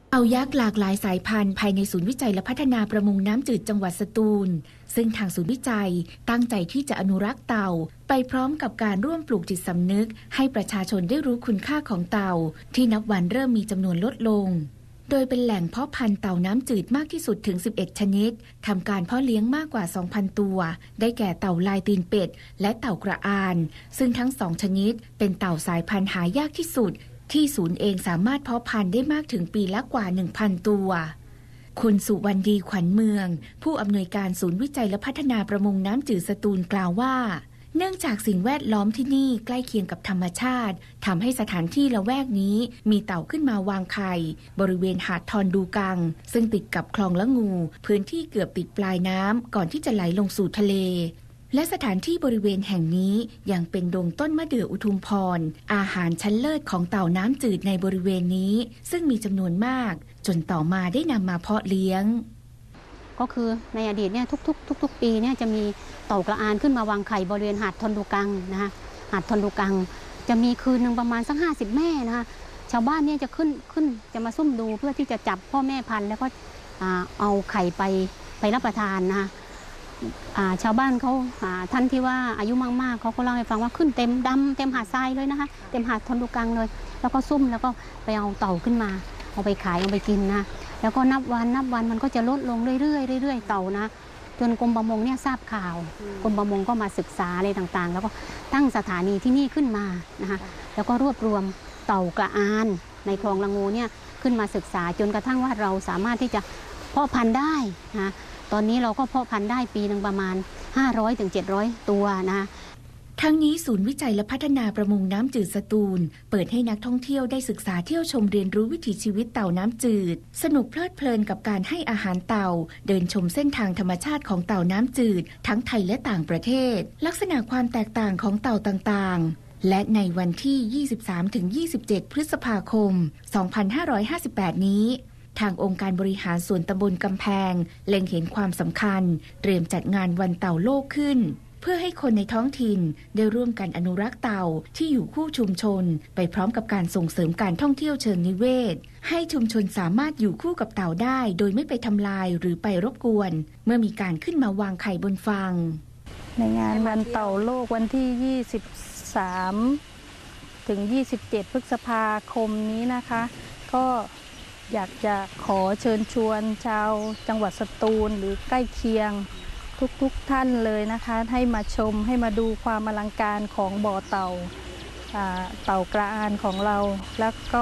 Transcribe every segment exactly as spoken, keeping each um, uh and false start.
เอายักษ์หลากหลายสายพันธุ์ภายในศูนย์วิจัยและพัฒนาประมงน้ำจืดจังหวัดสตูลซึ่งทางศูนย์วิจัยตั้งใจที่จะอนุรักษ์เต่าไปพร้อมกับการร่วมปลูกจิตสำนึกให้ประชาชนได้รู้คุณค่าของเต่าที่นับวันเริ่มมีจำนวนลดลงโดยเป็นแหล่งเพาะพันธุ์เต่าน้ำจืดมากที่สุดถึงสิบเอ็ดชนิดทำการเพาะเลี้ยงมากกว่า สองพัน ตัวได้แก่เต่าลายตีนเป็ดและเต่ากระอานซึ่งทั้งสองชนิดเป็นเต่าสายพันธุ์หายากที่สุดที่ศูนย์เองสามารถเพาะพันธุ์ได้มากถึงปีละกว่า หนึ่งพัน ตัวคุณสุวรรณดีขวัญเมืองผู้อำนวยการศูนย์วิจัยและพัฒนาประมงน้ำจืดสตูลกล่าวว่าเนื่องจากสิ่งแวดล้อมที่นี่ใกล้เคียงกับธรรมชาติทำให้สถานที่ละแวกนี้มีเต่าขึ้นมาวางไข่บริเวณหาดทอนดูกังซึ่งติดกับคลองละงูพื้นที่เกือบติดปลายน้ำก่อนที่จะไหลลงสู่ทะเลและสถานที่บริเวณแห่งนี้ยังเป็นดงต้นมะเดื่ออุทุมพรอาหารชั้นเลิศของเต่าน้ำจืดในบริเวณนี้ซึ่งมีจำนวนมากจนต่อมาได้นำมาเพาะเลี้ยงก็คือในอดีตเนี่ยทุกๆทุกๆปีเนี่ยจะมีเต่ากระอานขึ้นมาวางไข่บริเวณหาดทอนดูกังนะคะหาดทอนดูกังจะมีคืนหนึ่งประมาณสักห้าสิบแม่นะคะชาวบ้านเนี่ยจะขึ้นขึ้นจะมาซุ่มดูเพื่อที่จะจับพ่อแม่พันธุ์แล้วก็เอาไข่ไปไปรับประทานนะคะชาวบ้านเขาท่านที่ว่าอายุมากๆเขาก็เล่าให้ฟังว่าขึ้นเต็มดำเต็มหาดทรายเลยนะคะเต็มหาดทอนดูกังเลยแล้วก็ซุ่มแล้วก็ไปเอาเต่าขึ้นมาเอาไปขายเอาไปกินนะแล้วก็นับวันนับวันมันก็จะลดลงเรื่อยๆเรื่อยๆเต่านะจนกรมประมงเนี่ยทราบข่าวกรมประมงก็มาศึกษาอะไรต่างๆแล้วก็ตั้งสถานีที่นี่ขึ้นมานะคะแล้วก็รวบรวมเต่ากระอานในคลองละงูเนี่ยขึ้นมาศึกษาจนกระทั่งว่าเราสามารถที่จะเพาะพันธุ์ได้นะตอนนี้เราก็เพาะพันธุ์ได้ปีนึงประมาณห้าร้อยถึงเจ็ดร้อยตัวนะทั้งนี้ศูนย์วิจัยและพัฒนาประมงน้ำจืดสตูลเปิดให้นักท่องเที่ยวได้ศึกษาเที่ยวชมเรียนรู้วิถีชีวิตเต่าน้ำจืดสนุกเพลิดเพลินกับการให้อาหารเต่าเดินชมเส้นทางธรรมชาติของเต่าน้ำจืดทั้งไทยและต่างประเทศลักษณะความแตกต่างของเต่าต่างๆและในวันที่ ยี่สิบสามถึงยี่สิบเจ็ด พฤษภาคม สองพันห้าร้อยห้าสิบแปด นี้ทางองค์การบริหารส่วนตำบลกำแพงเล็งเห็นความสำคัญเตรียมจัดงานวันเต่าโลกขึ้นเพื่อให้คนในท้องถิ่นได้ร่วมกันอนุรักษ์เต่าที่อยู่คู่ชุมชนไปพร้อมกับการส่งเสริมการท่องเที่ยวเชิงนิเวศให้ชุมชนสามารถอยู่คู่กับเต่าได้โดยไม่ไปทำลายหรือไปรบกวนเมื่อมีการขึ้นมาวางไข่บนฟางในงานวันเต่าโลกวันที่ยี่สิบสามถึงยี่สิบเจ็ดพฤษภาคมนี้นะคะก็อยากจะขอเชิญชวนชาวจังหวัดสตูลหรือใกล้เคียงทุกๆ ท่านเลยนะคะให้มาชมให้มาดูความอลังการของบ่อเต่าเต่ากระอานของเราแล้วก็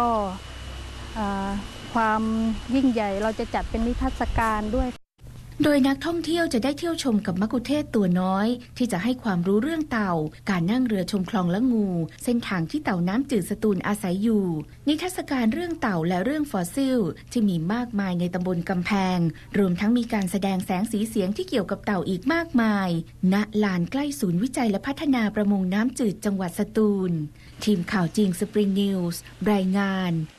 ความยิ่งใหญ่เราจะจัดเป็นนิทรรศการด้วยโดยนักท่องเที่ยวจะได้เที่ยวชมกับมักคุเทศตัวน้อยที่จะให้ความรู้เรื่องเต่าการนั่งเรือชมคลองละงูเส้นทางที่เต่าน้ำจืดสตูลอาศัยอยู่นิทรรศการเรื่องเต่าและเรื่องฟอสซิลที่มีมากมายในตำบลกำแพงรวมทั้งมีการแสดงแสงสีเสียงที่เกี่ยวกับเต่าอีกมากมายณลานใกล้ศูนย์วิจัยและพัฒนาประมงน้ำจืดจังหวัดสตูลทีมข่าวจริงสปริงนิวส์รายงาน